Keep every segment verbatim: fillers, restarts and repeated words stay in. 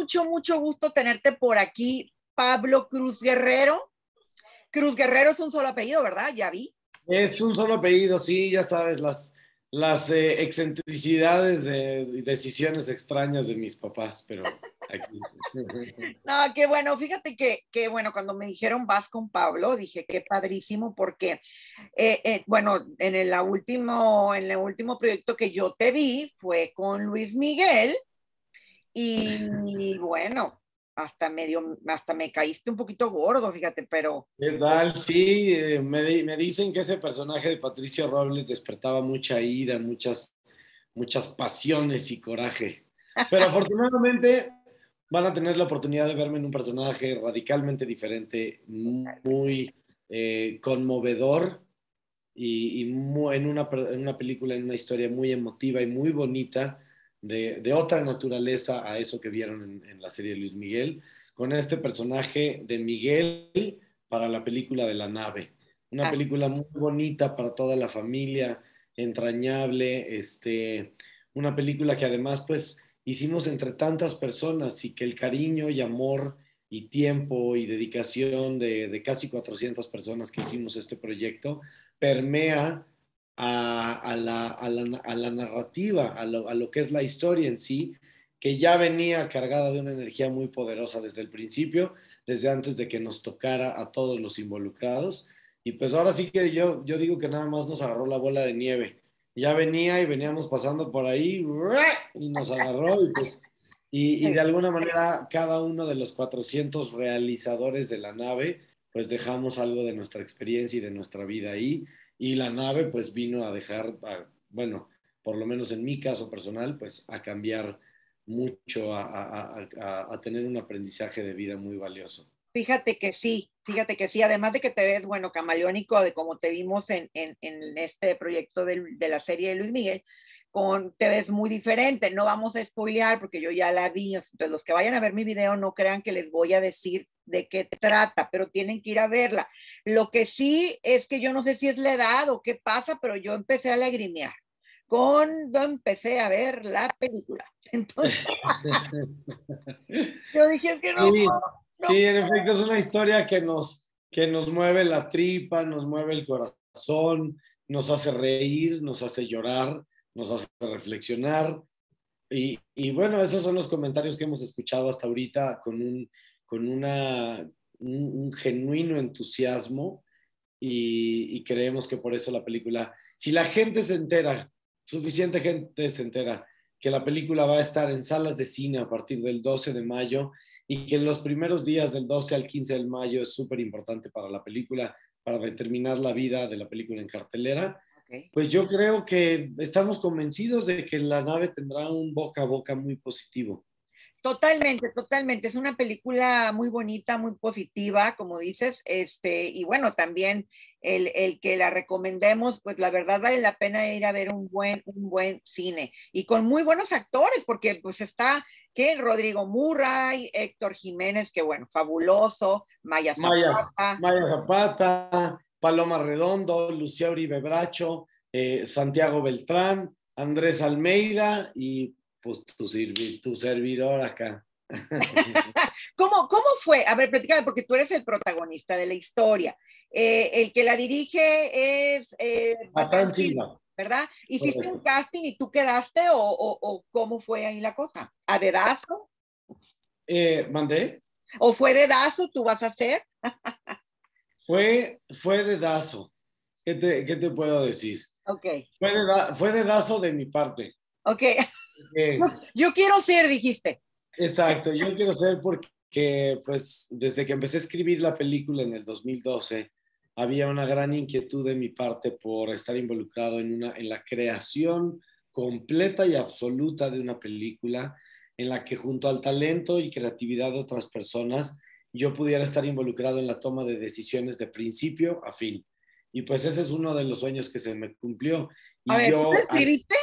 mucho, mucho gusto tenerte por aquí, Pablo Cruz Guerrero. Cruz Guerrero es un solo apellido, ¿verdad? Ya vi. Es un solo apellido, sí, ya sabes, las, las eh, excentricidades de decisiones extrañas de mis papás, pero aquí. No, qué bueno, fíjate que, que, bueno, cuando me dijeron vas con Pablo, dije qué padrísimo porque, eh, eh, bueno, en el, la último, en el último proyecto que yo te vi fue con Luis Miguel y bueno, hasta medio, hasta me caíste un poquito gordo, fíjate, pero... ¿Qué tal? Sí, eh, me, di- me dicen que ese personaje de Patricio Robles despertaba mucha ira, muchas, muchas pasiones y coraje. Pero afortunadamente van a tener la oportunidad de verme en un personaje radicalmente diferente, muy eh, conmovedor y, y mu- en una, per- en una película, en una historia muy emotiva y muy bonita, de, de otra naturaleza a eso que vieron en, en la serie de Luis Miguel, con este personaje de Miguel para la película de La Nave. Una Así. película muy bonita para toda la familia, entrañable, este, una película que además pues hicimos entre tantas personas y que el cariño y amor y tiempo y dedicación de, de casi cuatrocientas personas que hicimos este proyecto permea a, a, la, a, la, a la, narrativa, a lo, a lo que es la historia en sí, que ya venía cargada de una energía muy poderosa desde el principio, desde antes de que nos tocara a todos los involucrados. Y pues ahora sí que yo, yo digo que nada más nos agarró la bola de nieve. Ya venía y veníamos pasando por ahí y nos agarró y pues... Y, y de alguna manera cada uno de los cuatrocientos realizadores de la nave pues dejamos algo de nuestra experiencia y de nuestra vida ahí, y la nave pues vino a dejar, a, bueno, por lo menos en mi caso personal, pues a cambiar mucho, a, a, a, a tener un aprendizaje de vida muy valioso. Fíjate que sí, fíjate que sí, además de que te ves, bueno, camaleónico de como te vimos en, en, en este proyecto de, de, la serie de Luis Miguel, con, te ves muy diferente, no vamos a spoilear porque yo ya la vi, entonces los que vayan a ver mi video no crean que les voy a decir de qué trata, pero tienen que ir a verla. Lo que sí es que yo no sé si es la edad o qué pasa, pero yo empecé a lagrimear cuando empecé a ver la película. Entonces, yo dije que no Sí, puedo, no. sí, en efecto es una historia que nos, que nos mueve la tripa, nos mueve el corazón, nos hace reír, nos hace llorar, nos hace reflexionar. Y, y bueno, esos son los comentarios que hemos escuchado hasta ahorita con un, con una, un, un genuino entusiasmo y, y creemos que por eso la película, si la gente se entera, suficiente gente se entera que la película va a estar en salas de cine a partir del doce de mayo y que en los primeros días del doce al quince de mayo es súper importante para la película, para determinar la vida de la película en cartelera, Okay. pues yo creo que estamos convencidos de que la nave tendrá un boca a boca muy positivo. Totalmente, totalmente. Es una película muy bonita, muy positiva, como dices, este, y bueno, también el, el que la recomendemos, pues la verdad vale la pena ir a ver un buen, un buen cine y con muy buenos actores, porque pues está, que Rodrigo Murray, Héctor Jiménez, que bueno, fabuloso, Maya Maya, Zapata. Maya Zapata, Paloma Redondo, Lucía Uribe Bracho, eh, Santiago Beltrán, Andrés Almeida y pues tu, sirvi, tu servidor acá. ¿Cómo, ¿Cómo fue? A ver, platícame, porque tú eres el protagonista de la historia. Eh, el que la dirige es eh, Batán Patán Silva, Silva, ¿verdad? ¿Hiciste un correcto. casting y tú quedaste o, o, o cómo fue ahí la cosa? ¿A dedazo? Eh, ¿Mandé? ¿O fue dedazo tú vas a hacer? Fue, fue dedazo. ¿Qué te, qué te puedo decir? Ok, Fue, deda, fue dedazo de mi parte. ok. Yo, Eh, yo quiero ser, dijiste. exacto, yo quiero ser porque, pues, desde que empecé a escribir la película en el dos mil doce, había una gran inquietud de mi parte por estar involucrado en, una, en la creación completa y absoluta de una película en la que junto al talento y creatividad de otras personas, yo pudiera estar involucrado en la toma de decisiones de principio a fin. Y pues ese es uno de los sueños que se me cumplió. A Y ver, ¿tú la yo, escribiste?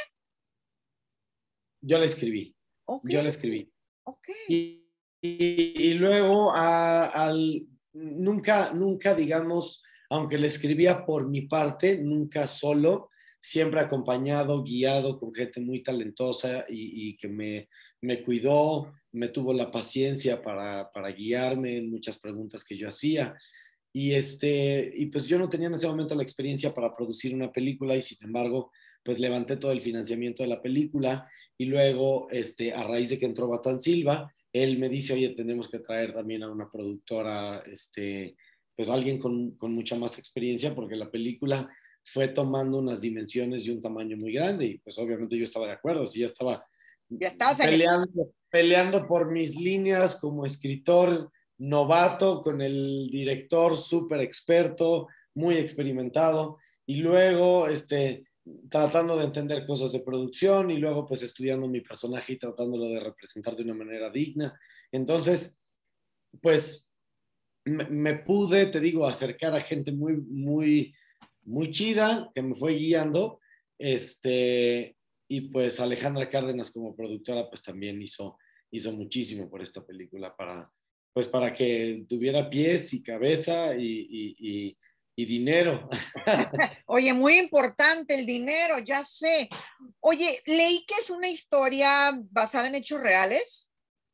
yo la escribí, Ok, yo la escribí. ok. Y, y, y luego a, al, nunca, nunca, digamos, aunque le escribía por mi parte, nunca solo, siempre acompañado, guiado con gente muy talentosa y, y que me, me cuidó, me tuvo la paciencia para, para guiarme en muchas preguntas que yo hacía. Y, este, y pues yo no tenía en ese momento la experiencia para producir una película y sin embargo, pues levanté todo el financiamiento de la película y luego, este, a raíz de que entró Batán Silva, él me dice, oye, tenemos que traer también a una productora, este, pues alguien con, con mucha más experiencia porque la película fue tomando unas dimensiones y un tamaño muy grande y pues obviamente yo estaba de acuerdo, si ya estaba Ya estabas en ese... peleando, peleando por mis líneas como escritor novato con el director súper experto, muy experimentado, y luego este, tratando de entender cosas de producción y luego pues estudiando mi personaje y tratándolo de representar de una manera digna. Entonces, pues me, me pude, te digo, acercar a gente muy, muy, muy chida que me fue guiando, este, y pues Alejandra Cárdenas como productora pues también hizo, hizo muchísimo por esta película para, pues para que tuviera pies y cabeza y, y, y, y dinero. Oye, muy importante el dinero, ya sé. Oye, leí que es una historia basada en hechos reales.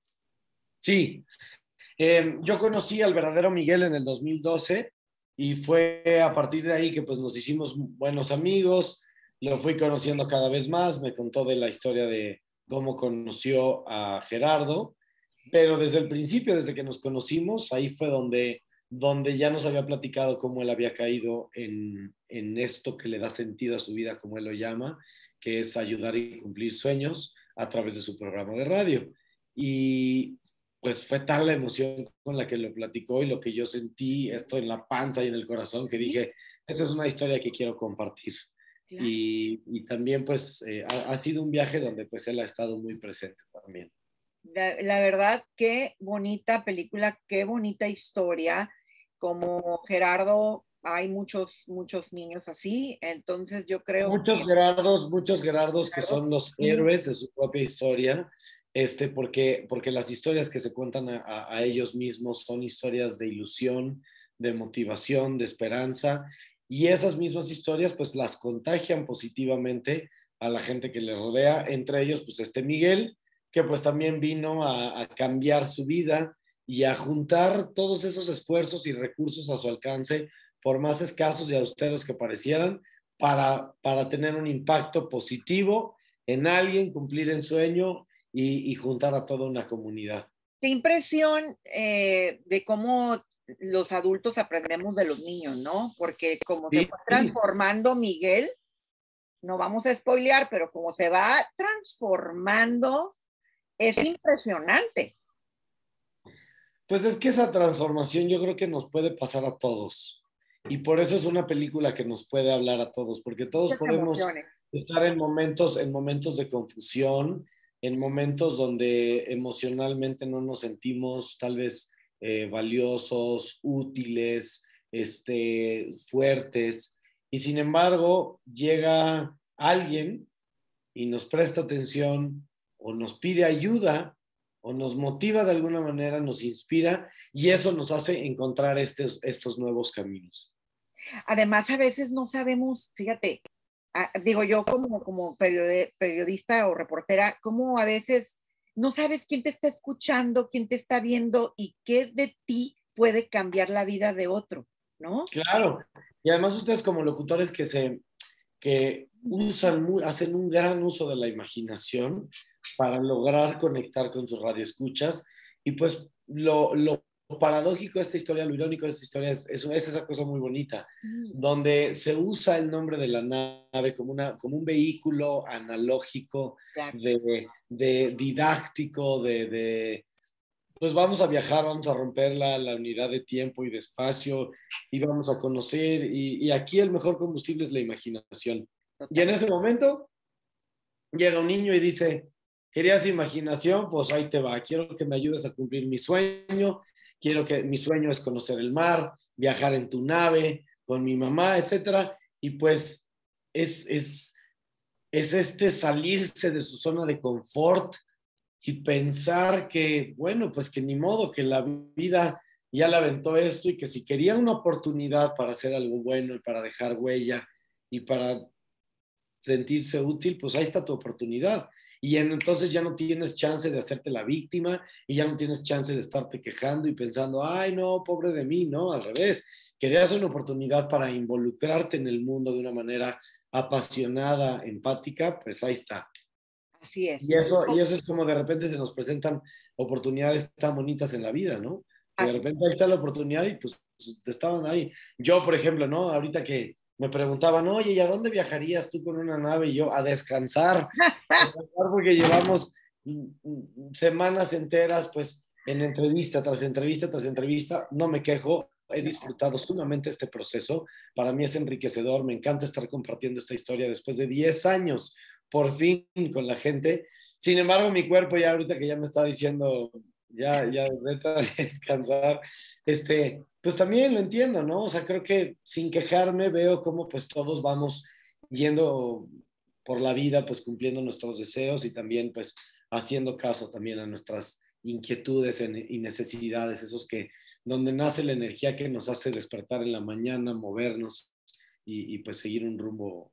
Sí, eh, yo conocí al verdadero Miguel en el dos mil doce y fue a partir de ahí que pues nos hicimos buenos amigos, lo fui conociendo cada vez más, me contó de la historia de cómo conoció a Gerardo, pero desde el principio, desde que nos conocimos, ahí fue donde, donde ya nos había platicado cómo él había caído en, en esto que le da sentido a su vida, como él lo llama, que es ayudar y cumplir sueños a través de su programa de radio. Y pues fue tal la emoción con la que lo platicó y lo que yo sentí, esto en la panza y en el corazón, que dije, esta es una historia que quiero compartir. Claro. Y, y también pues eh, ha, ha sido un viaje donde pues él ha estado muy presente también. La, la verdad, qué bonita película, qué bonita historia. Como Gerardo, hay muchos, muchos niños así, entonces yo creo Muchos que Gerardos, muchos Gerardos que Gerardo, son los héroes de su propia historia, este, porque, porque las historias que se cuentan a, a, a ellos mismos son historias de ilusión, de motivación, de esperanza, y esas mismas historias pues las contagian positivamente a la gente que le rodea, entre ellos pues este Miguel, que pues también vino a, a cambiar su vida y a juntar todos esos esfuerzos y recursos a su alcance, por más escasos y austeros que parecieran, para, para tener un impacto positivo en alguien, cumplir el sueño y, y juntar a toda una comunidad. qué impresión eh, de cómo los adultos aprendemos de los niños, ¿no? Porque como se Sí, fue sí. transformando Miguel, no vamos a spoilear, pero como se va transformando, es impresionante. Pues es que esa transformación yo creo que nos puede pasar a todos. Y por eso es una película que nos puede hablar a todos, porque todos Muchas podemos emociones. estar en momentos, en momentos de confusión, en momentos donde emocionalmente no nos sentimos tal vez eh, valiosos, útiles, este, fuertes. Y sin embargo, llega alguien y nos presta atención o nos pide ayuda o nos motiva de alguna manera, nos inspira y eso nos hace encontrar estos, estos nuevos caminos. Además, a veces no sabemos, fíjate, a, digo yo como, como periodista o reportera, como a veces no sabes quién te está escuchando, quién te está viendo y qué de ti puede cambiar la vida de otro, ¿no? Claro, y además ustedes como locutores que se que usan, hacen un gran uso de la imaginación para lograr conectar con sus radioescuchas. Y pues lo, lo paradójico de esta historia, lo irónico de esta historia es, es, es esa cosa muy bonita, donde se usa el nombre de la nave como, una, como un vehículo analógico, Claro. de, de didáctico, de, de pues vamos a viajar, vamos a romper la, la, unidad de tiempo y de espacio y vamos a conocer y, y aquí el mejor combustible es la imaginación. Y en ese momento llega un niño y dice, ¿querías imaginación? Pues ahí te va, quiero que me ayudes a cumplir mi sueño, quiero que mi sueño es conocer el mar, viajar en tu nave con mi mamá, etcétera. Y pues es, es, es este salirse de su zona de confort y pensar que, bueno, pues que ni modo, que la vida ya le aventó esto y que si quería una oportunidad para hacer algo bueno y para dejar huella y para sentirse útil, pues ahí está tu oportunidad. Y entonces ya no tienes chance de hacerte la víctima y ya no tienes chance de estarte quejando y pensando, ay, no, pobre de mí, no, al revés. Querías una oportunidad para involucrarte en el mundo de una manera apasionada, empática, pues ahí está. Así es. Y eso, y eso es como de repente se nos presentan oportunidades tan bonitas en la vida, ¿no? Que de Así. repente ahí está la oportunidad y pues estaban ahí. Yo, por ejemplo, ¿no? Ahorita que me preguntaban, oye, ¿y a dónde viajarías tú con una nave? Y yo, a descansar, a descansar porque llevamos semanas enteras, pues, en entrevista tras entrevista tras entrevista. No me quejo, he disfrutado sumamente este proceso. Para mí es enriquecedor, me encanta estar compartiendo esta historia después de diez años, por fin, con la gente. Sin embargo, mi cuerpo ya ahorita que ya me está diciendo, ya, ya, vete a descansar, este, pues también lo entiendo, ¿no? O sea, creo que sin quejarme veo cómo pues todos vamos yendo por la vida, pues cumpliendo nuestros deseos y también pues haciendo caso también a nuestras inquietudes y necesidades, esos que, donde nace la energía que nos hace despertar en la mañana, movernos y, y pues seguir un rumbo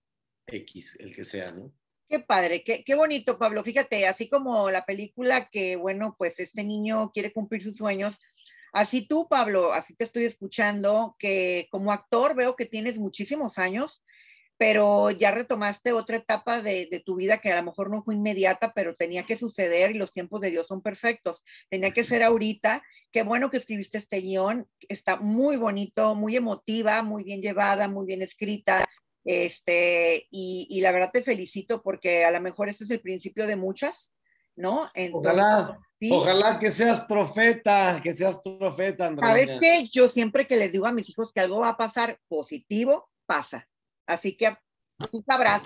X, el que sea, ¿no? Qué padre, qué, qué bonito, Pablo. Fíjate, así como la película que, bueno, pues este niño quiere cumplir sus sueños, así tú, Pablo, así te estoy escuchando, que como actor veo que tienes muchísimos años, pero ya retomaste otra etapa de, de tu vida que a lo mejor no fue inmediata, pero tenía que suceder y los tiempos de Dios son perfectos. Tenía que ser ahorita. Qué bueno que escribiste este guión, está muy bonito, muy emotiva, muy bien llevada, muy bien escrita. Este, y, y la verdad te felicito porque a lo mejor este es el principio de muchas, ¿no? Entonces, Ojalá, sí. ojalá que seas profeta, que seas profeta, ¿Sabes Andreina. qué? Yo siempre que les digo a mis hijos que algo va a pasar positivo, pasa. Así que tú sabrás.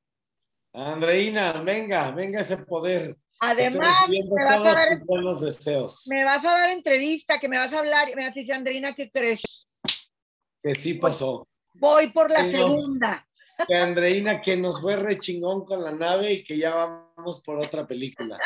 Andreina, venga, venga ese poder. Estoy Además, me recibiendo vas a todos dar, tus buenos deseos. me vas a dar entrevista, que me vas a hablar y me vas a decir, Andreina, ¿qué crees? Que sí Voy, pasó. voy por la Que, nos, segunda. que Andreina, que nos fue re chingón con la nave y que ya vamos por otra película.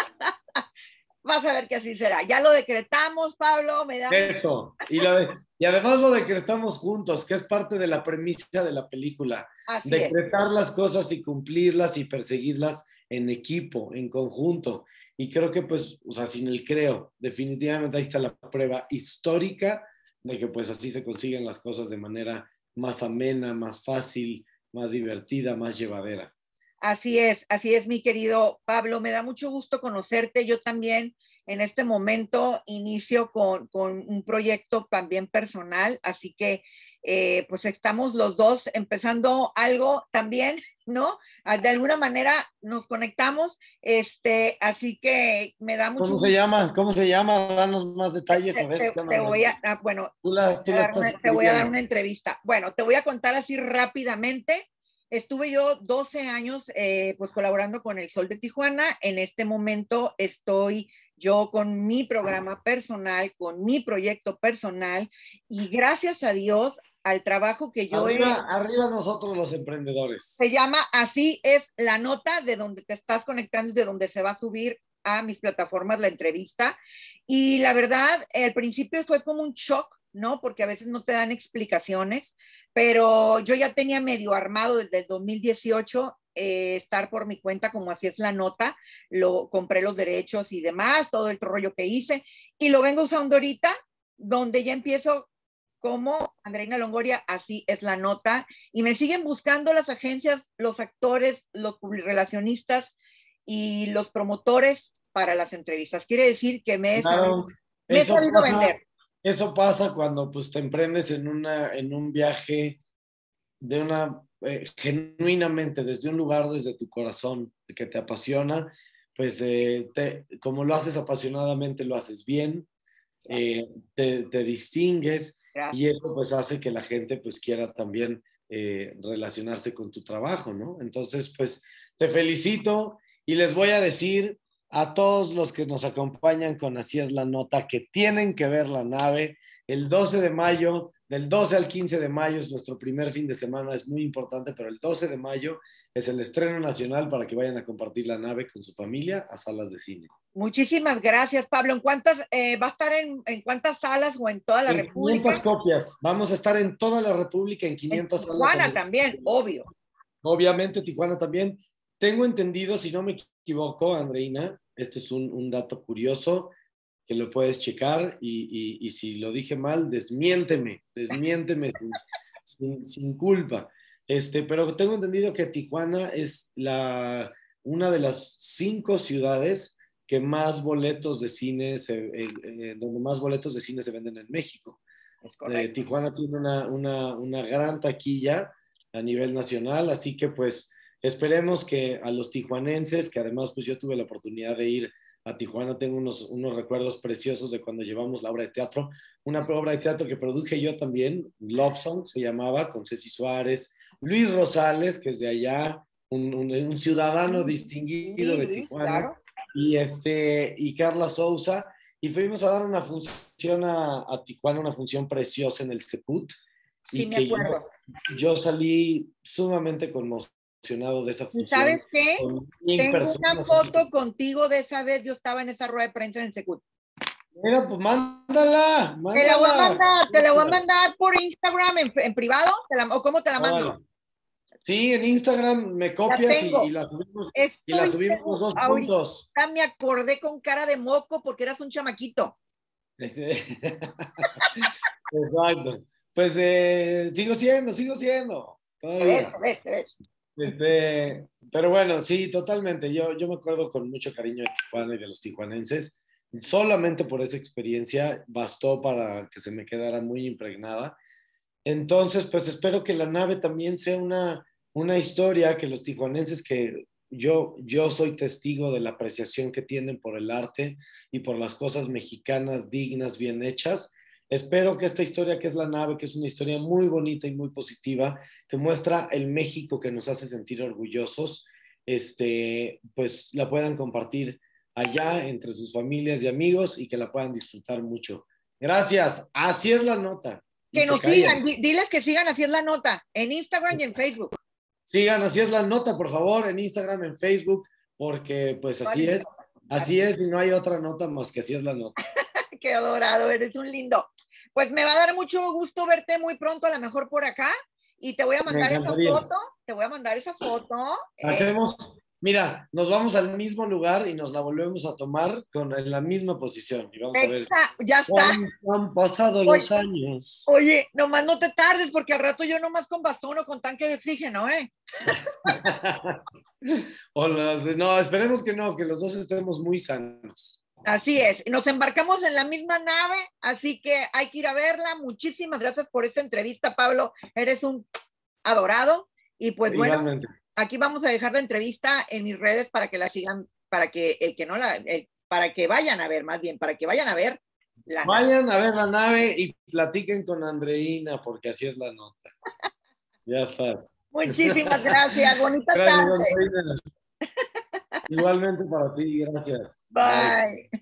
Vas a ver que así será. Ya lo decretamos, Pablo, me da mucho. Eso. Y, lo de, y además lo decretamos juntos, que es parte de la premisa de la película. Así es. Decretar las cosas y cumplirlas y perseguirlas en equipo, en conjunto. Y creo que pues, o sea, sin el creo, definitivamente ahí está la prueba histórica de que pues así se consiguen las cosas de manera más amena, más fácil, más divertida, más llevadera. Así es, así es, mi querido Pablo. Me da mucho gusto conocerte. Yo también en este momento inicio con, con un proyecto también personal, así que eh, pues estamos los dos empezando algo también, ¿no? De alguna manera nos conectamos, este, así que me da mucho ¿Cómo se gusto. llama? ¿Cómo se llama? Danos más detalles. A Te, ver, te, ¿qué onda, te voy Andreina? a, ah, bueno, Tú la, tú la estás te voy a dar una escribiendo. entrevista. Bueno, te voy a contar así rápidamente. Estuve yo doce años eh, pues colaborando con El Sol de Tijuana. En este momento estoy yo con mi programa personal, con mi proyecto personal y gracias a Dios al trabajo que yo he... Arriba, arriba nosotros los emprendedores. Se llama Así es la nota de donde te estás conectando y de donde se va a subir a mis plataformas la entrevista. Y la verdad, al principio fue como un shock, ¿no? Porque a veces no te dan explicaciones, pero yo ya tenía medio armado desde el dos mil dieciocho eh, estar por mi cuenta como Así es la nota, lo compré los derechos y demás, todo el rollo que hice, y lo vengo usando ahorita, donde ya empiezo como Andreina Longoria, Así es la nota, y me siguen buscando las agencias, los actores, los relacionistas y los promotores para las entrevistas. Quiere decir que me he sabido, Claro, me he eso sabido pasa, vender. eso pasa cuando pues te emprendes en una, en un viaje de una, eh, genuinamente, desde un lugar, desde tu corazón, que te apasiona, pues eh, te, como lo haces apasionadamente, lo haces bien, eh, te, te distingues y Gracias. eso pues hace que la gente pues quiera también eh, relacionarse con tu trabajo, ¿no? Entonces pues te felicito y les voy a decir a todos los que nos acompañan con Así es la nota que tienen que ver la nave el doce de mayo, del doce al quince de mayo es nuestro primer fin de semana, es muy importante, pero el doce de mayo es el estreno nacional para que vayan a compartir la nave con su familia a salas de cine. Muchísimas gracias, Pablo. ¿En cuántas eh, va a estar en, en cuántas salas o en toda la En quinientas República? copias. Vamos a estar en toda la República en En quinientas salas a Tijuana nivel también, nacional. obvio. Obviamente Tijuana también. Tengo entendido, si no me equivoco, Andreina, este es un, un dato curioso que lo puedes checar y, y, y si lo dije mal, desmiénteme, desmiénteme sin, sin, sin culpa. Este, pero tengo entendido que Tijuana es la, una de las cinco ciudades que más boletos de cine, se, eh, eh, donde más boletos de cine se venden en México. Eh, Tijuana tiene una, una, una gran taquilla a nivel nacional, así que pues esperemos que a los tijuanenses, que además pues yo tuve la oportunidad de ir a Tijuana, tengo unos, unos recuerdos preciosos de cuando llevamos la obra de teatro, una obra de teatro que produje yo también, Love Song se llamaba, con Ceci Suárez, Luis Rosales, que es de allá, un, un, un ciudadano distinguido Sí, de Luis, Tijuana, claro. y, este, y Carla Souza, y fuimos a dar una función a, a Tijuana, una función preciosa en el Ceput, Sí, y me que yo, acuerdo. yo salí sumamente conmocionado de esa ¿Y función, sabes qué? con mil Tengo una personas. foto contigo de esa vez, yo estaba en esa rueda de prensa en el Secut. Mira, pues mándala, Te la voy a mándala. mandar, te la voy a mandar por Instagram en, en privado, ¿Te la- o cómo te la mando. Órale. Sí, en Instagram me La copias y, y tengo. la subimos, y la Estoy subimos los seguro, dos ahorita juntos. me acordé con cara de moco porque eras un chamaquito. Exacto. Pues eh, sigo siendo, sigo siendo, Te ves, todavía. te ves, te ves. Este, pero bueno, sí, totalmente. Yo, yo me acuerdo con mucho cariño de Tijuana y de los tijuanenses. Solamente por esa experiencia bastó para que se me quedara muy impregnada. Entonces, pues espero que la nave también sea una, una historia que los tijuanenses, que yo, yo soy testigo de la apreciación que tienen por el arte y por las cosas mexicanas dignas, bien hechas. Espero que esta historia, que es la nave, que es una historia muy bonita y muy positiva, que muestra el México que nos hace sentir orgullosos, este, pues la puedan compartir allá entre sus familias y amigos y que la puedan disfrutar mucho. Gracias. Así es la nota. Y Que se nos callan. sigan, diles que sigan, así es la nota, en Instagram y en Facebook. Sigan, así es la nota, por favor, en Instagram, en Facebook, porque pues así es. Así es y no hay otra nota más que así es la nota. Qué adorado, eres un lindo. Pues me va a dar mucho gusto verte muy pronto, a lo mejor por acá, y te voy a mandar esa foto, te voy a mandar esa foto. Hacemos, eh, mira, nos vamos al mismo lugar y nos la volvemos a tomar con en la misma posición y vamos a ver. Ya está. Han pasado oye, los años. Oye, nomás no te tardes porque al rato yo nomás con bastón o con tanque de oxígeno, ¿eh? Hola, no, esperemos que no, que los dos estemos muy sanos. Así es, nos embarcamos en la misma nave, así que hay que ir a verla. Muchísimas gracias por esta entrevista, Pablo. Eres un adorado. Y pues Igualmente. Bueno, aquí vamos a dejar la entrevista en mis redes para que la sigan, para que el que no la, el, para que vayan a ver, más bien, para que vayan a ver la Vayan nave. a ver la nave y platiquen con Andreina, porque así es la nota. Ya está. Muchísimas gracias. Bonita gracias, tarde. Andreina. Igualmente para ti, gracias. Bye. Bye.